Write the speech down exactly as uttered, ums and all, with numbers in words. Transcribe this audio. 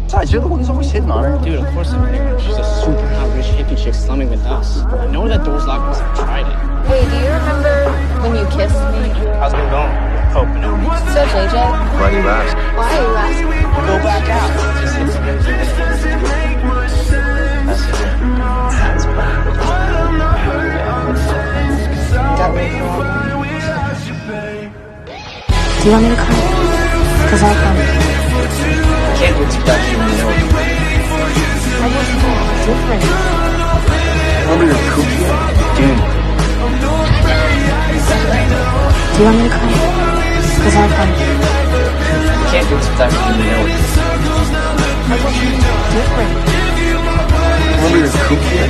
Besides, you're the one who's always hitting on her. Dude, of course I'm hitting her. She's a super hot rich hippie chick slumming with us. I know that door's locked because I tried it. Hey, do you remember when you kissed me? How's it going? Hoping it. So, J J? Why do you ask? Why are you asking? Go back out. Just hit some That's it. That's bad. Got me wrong. Do you want me to come? Because I'll come. I can't expect you to know. I just know it's different. Remember your coochie? Dude. Do you want me to come? Because I'll come. I can't expect you to know. I just know it's different. Remember your coochie?